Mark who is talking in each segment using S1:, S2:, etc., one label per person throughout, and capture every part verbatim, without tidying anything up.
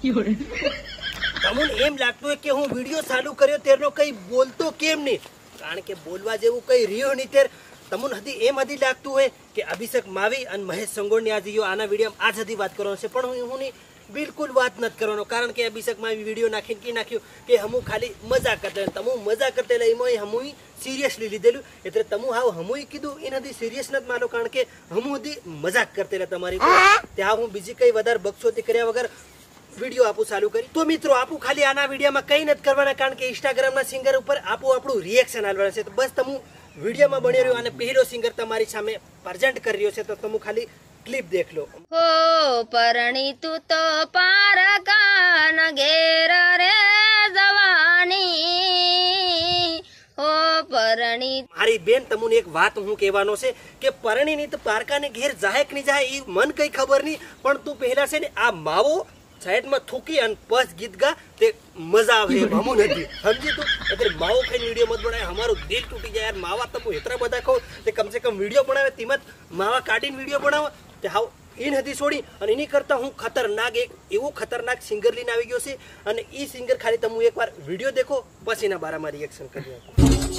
S1: તમને એમ લાગતું હોય કે હું વિડિયો ચાલુ કર્યો તેરનો કઈ બોલતો કેમ નહીં, કારણ કે બોલવા જેવું કઈ રહ્યો નહીં. તેર તમને હજી એમ હજી લાગતું હોય કે અભિષેક માવી અને મહેશ સંગોળની આજે આના વિડીયોમાં આજ હજી વાત કરવાનો છે, પણ હું હું બિલકુલ વાત નથી કરવાનો, કારણ કે અભિષેક માવી વિડીયો નાખીને કી નાખ્યું કે હમું ખાલી મજાક કરતા, તમે મજાક કરતા એટલે એમાં હમું સિરિયસલી લીધેલું, એટલે તમે હાવ હમું કીધું એને હજી સિરિયસ નથી માનો, કારણ કે હમું હજી મજાક કરતા તમારી ત્યાં હું બીજી કઈ વધારે બક્ષોતી કર્યા વગર વિડીયો આપું ચાલુ કરી. તો મિત્રો આપું ખાલી આના વિડીયોમાં કઈ નથી કરવાના, કારણ કે ઇન્સ્ટાગ્રામના સિંગર ઉપર આપું આપણું રિએક્શન આલવાનું છે. તો બસ તમે વિડીયોમાં બની રહ્યો અને પહેલો સિંગર તમારી સામે પ્રેઝન્ટ કરી રહ્યો છે, તો તમે ખાલી ક્લિપ દેખ લો.
S2: હો પરણી તું તો પારકાન ઘેર રે જવાની, હો પરણી.
S1: મારી બેન તમને એક વાત હું કહેવાનો છે કે પરણી ની તો પારકાને ઘેર જાહે કે નહીં જાહે એ મન કઈ ખબર નહીં, પણ તું પહેલા છે ને આ માવો સાઈડમાં થૂકી અને પસ ગીત ગા તે મજા આવે હમું નથી સમજી તું. એટલે માવો ખાઈને વિડીયો મત બનાવે, અમારું દિલ તૂટી જાય યાર. માવા તમે એટલા બધા ખાવ તે કમસે કમ વિડીયો બનાવે, તેમાં માવા કાઢીને વિડીયો બનાવો તે હાવ એ નથી છોડી. અને એની કરતા હું ખતરનાક એક એવો ખતરનાક સિંગર લઈને આવી ગયો છે, અને એ સિંગર ખાલી તમે એકવાર વિડીયો દેખો પછી એના બારામાં રિએક્શન કરી આપો.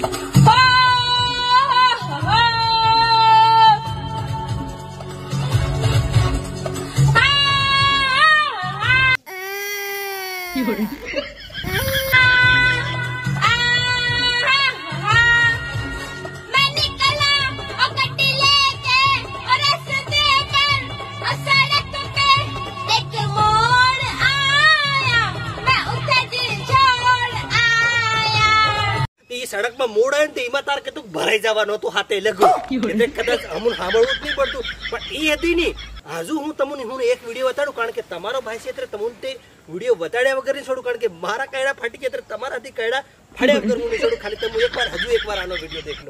S1: સડકમાં મોડ આવે ને એમાં તાર કતું ભરાઈ જવાનું હતું હાથે લગો, એટલે કદાચ અમુન સાંભળવું જ નહીં પડતું, પણ એ હતી નહીં. હજુ હું તમને હું એક વિડીયો બતાડું, કારણ કે તમારો ભાઈ છે એટલે તમને તે વિડીયો બતાડ્યા વગર નહીં છોડું, કારણ કે મારા કયડા ફાટી ગયા એટલે તમારાથી કયડા ફાડ્યા વગર હું નહીં છોડું. ખાલી તમે એકવાર હજુ એકવાર આનો વિડીયો દેખ લો.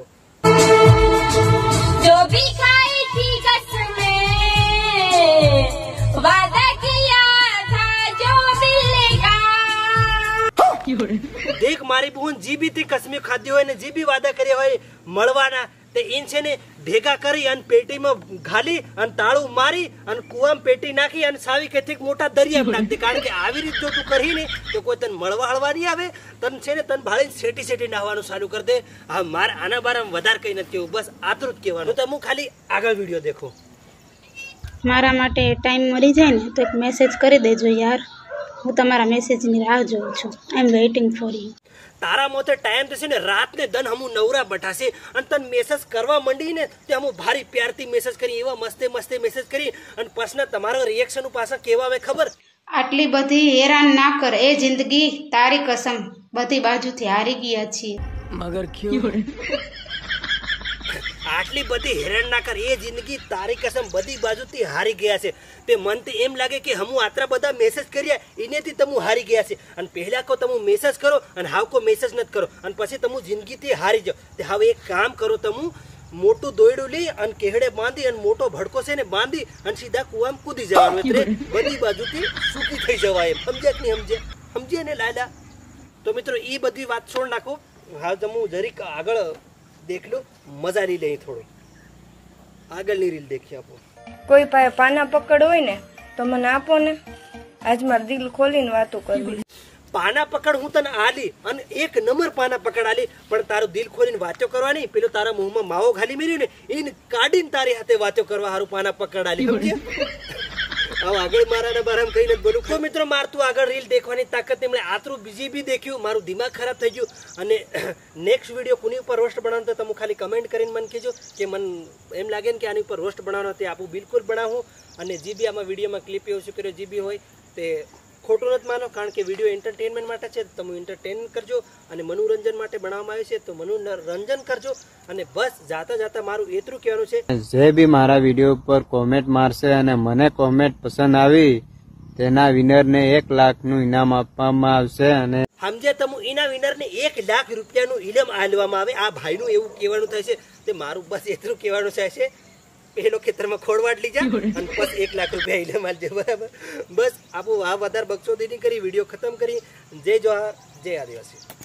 S2: જો ભી ખાઈ થી કસમે વાદા કિયા થા જો મિલેગા.
S1: દેખ મારી બહેન જી બી તે કસમે ખાધી હોય ને જી બી વાદા કર્યા હોય મળવાના, તે ઈન છે ને ભેગા કરી અને પેટીમાં ઘાલી અને તાળું મારી અને કુવામાં પેટી નાખી અને સાવી કેથી મોટા દરિયા નાખતી, કારણ કે આવી રીતે જો તું કરી ને તો કોઈ તને મળવા હળવા નહીં આવે, તને છે ને તને ભાળીને સેટી સેટી નાહવાનું ચાલુ કરી દે. હા મારે આના બારામાં વધારે કઈ નથી કેવું, બસ આટલું જ કહેવાનું. તો હું ખાલી આગળ વિડીયો દેખો.
S3: મારા માટે ટાઈમ મળી જાય ને તો એક મેસેજ કરી દેજો યાર, હું તમારા મેસેજની રાહ જોઉં છું. I am waiting for you.
S1: તારા મોતે ટાઈમ તો છે ને રાત ને દન હમું નવરા બઠાશે અને તને મેસેજ કરવા માંડી ને તે હમું ભારી પ્યારથી મેસેજ કરી, એવા મસ્તે મસ્તે મેસેજ કરી અને પછી તમારો રિએક્શન પાછા કેવા આવે ખબર?
S3: આટલી બધી હેરાન ના કર એ જિંદગી, તારી કસમ બધી બાજુથી હારી ગયા છીએ.
S1: મગર ક્યું આટલી બધી હેરાન ના કર એ જિંદગી, તારી કસમ બધી બાજુથી હારી ગયા છે. તે મનથી એમ લાગે કે હમું આટલા બધા મેસેજ કર્યા એનેથી તમે હારી ગયા છે, અને પહેલા કો તમે મેસેજ કરો અને હાવ કો મેસેજ નથી કરો અને પછી તમે જિંદગીથી હારી જાઓ. તે હવે એક કામ કરો, તમે મોટું દોયડું લઈ અને કેહડે બાંધી અને મોટો ભડકો છે ને બાંધી અને સીધા કુવામાં કૂદી જવાનું, એટલે બધી બાજુથી સૂકી થઈ જવાય એમ. સમજ્યા કે નહીં સમજે સમજે ને લાયલા? તો મિત્રો એ બધી વાત છોડ નાખો, હાલ તમે જરીક આગળ દેખ લો, મજા લઈ લઈ થોડો આગળની રીલ દેખી આપો.
S4: કોઈ પાસે પાના પકડ હોય ને તો મને આપો ને, આજ મારું દિલ ખોલીને વાતો કરવી.
S1: પાના પકડ હું તને આલી અને એક નંબર પાના પકડ આલી, પણ તારું દિલ ખોલીને વાતો કરવા નહીં, પેલો તારા મોંમાં માવો ખાલી મેર્યું ને એને કાઢીને તારી હાથે વાતો કરવા હારું પાના પકડ આલી. સમજ્યા? હવે આગળ મારા બારામાં કઈ નથી બોલું. તો મિત્રો મારતું આગળ રીલ દેખવાની તાકાત એમણે આતરું બીજી બી દેખ્યું, મારું દિમાગ ખરાબ થઈ ગયું. અને નેક્સ્ટ વિડીયો કોની ઉપર રોસ્ટ બનાવવાનો તો તમે ખાલી કમેન્ટ કરીને મને કહેજો કે મને એમ લાગે ને કે આની ઉપર રોસ્ટ બનાવવાનો તે આપું બિલકુલ બનાવું. અને જે બી આમાં વિડીયોમાં ક્લિપ એવું શું કર્યો જે બી હોય તે ખોટું નથી માનો, કારણ કે વિડીયો એન્ટરટેનમેન્ટ માટે છે, તમે એન્ટરટેન કરજો અને મનોરંજન માટે બનાવવામાં આવે છે તો મનોરંજન કરજો. અને બસ જાતા જાતા મારું એટલું કહેવાનું છે,
S5: જે બી મારા વિડીયો ઉપર કોમેન્ટ મારશે અને મને કોમેન્ટ પસંદ આવી તેના વિનરને એક લાખનું ઇનામ આપવામાં આવશે. અને
S1: સમજે તમે એના વિનરને એક લાખ રૂપિયાનું ઇનામ આલવામાં આવે. આ ભાઈનું એવું કહેવાનું થાય છે, તે મારું બસ એટલું કહેવાનું થાય છે, પેલો ખેતરમાં ખોળવાટ લીજા અને બસ એક લાખ રૂપિયા ઇનામ આલજે. બરાબર? બસ આપું આ વધારે બક્ષોદી નહીં કરી, વિડીયો ખતમ કરી. જય જોહાર, જય આદિવાસી.